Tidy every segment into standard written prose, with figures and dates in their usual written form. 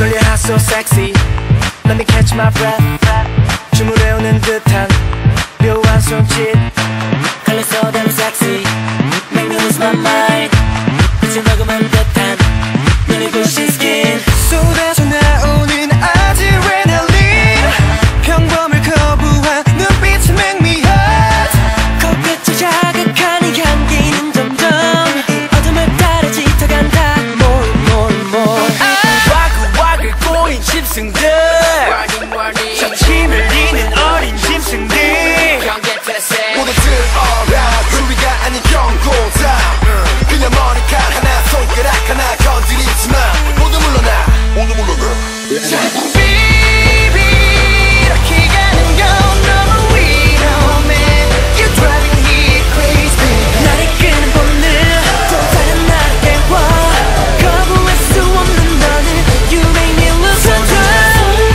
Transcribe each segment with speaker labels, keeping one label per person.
Speaker 1: Girl you're hot so sexy Let me catch my breath 주물해오는 듯한 묘한 손짓 Girl you're so damn sexy Make me lose my mind 빛을 머금은 듯한 눈이 부신 skin 쏟아져 나오는 아드레날린 평범을 거부한 눈빛이 make me hot 코끝을 자극하는 향기는 점점 이 어둠을 따라 짙어간다 More more more 와글와글 꼬인 짐승들 힘을 잃는 어린 짐승들
Speaker 2: 모두 들어라 우리가 아닌 경고다 그냥 머리카락 하나 손가락 하나 건드리지 마 모두 물러나 모두 물러나
Speaker 1: Baby 이렇게 가는 건 너무 위험해 You're driving me crazy 나를 끄는 본능 또 다른 나를 깨워 거부할 수 없는 너는 You make me lose control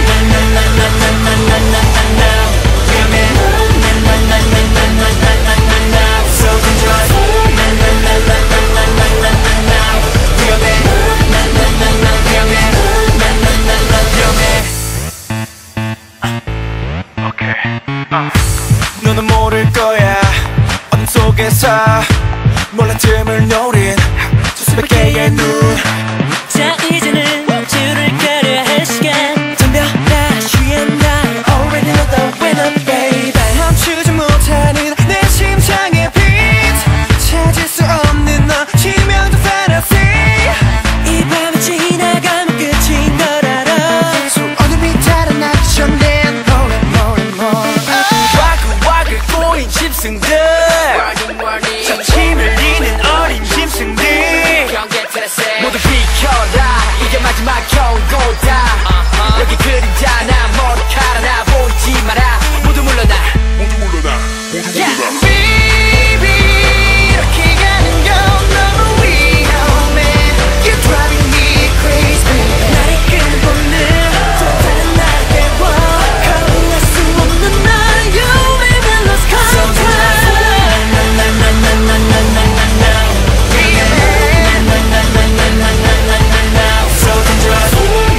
Speaker 1: 너는 모를 거야 어둠 속에서 몰라 틈을 노린 수백 개의 눈 자 이제는 줄을 가려야 할 시간 덤벼라 취한다 Already know the winner baby 멈추지 못하는 내 심장의 beat 찾을 수 없는 너 치명적 fantasy 이 밤이 지나가면 끝인 걸 알아 So 어둠이 달아나기 전에 more and more and more 와글와글 꼬인 짐승들 힘을 잃는 어린 짐승들 모두 비켜라 이게 마지막 경고다 여기 그림자 나 머리카락 나 보이지 마라 모두 물러나
Speaker 2: 모두 물러나 모두 물러나
Speaker 1: Baby 이렇게 가는 건 너무 위험해 You're driving me crazy 나를 끄는 본능 또 다른 나를 깨워 거부할 수 없는 날 You make me lose control So dangerous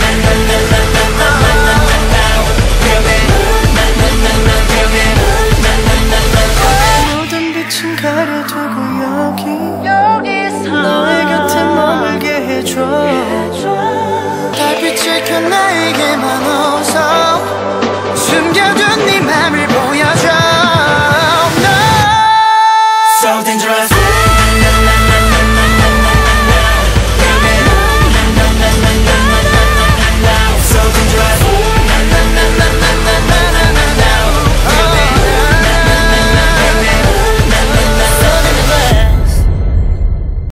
Speaker 1: 모든 빛은 가려두고 여기서 너의 곁에 머물게 해줘 달빛을 켜 나에게만 웃어 숨겨둔 네 맘을